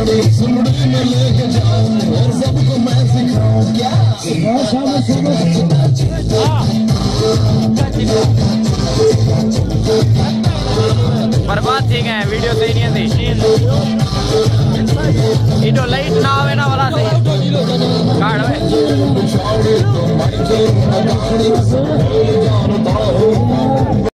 बर्बाद थी गए वीडियो सही नहीं थी इटो लाइट ना आवे ना वाला सही कार्ड है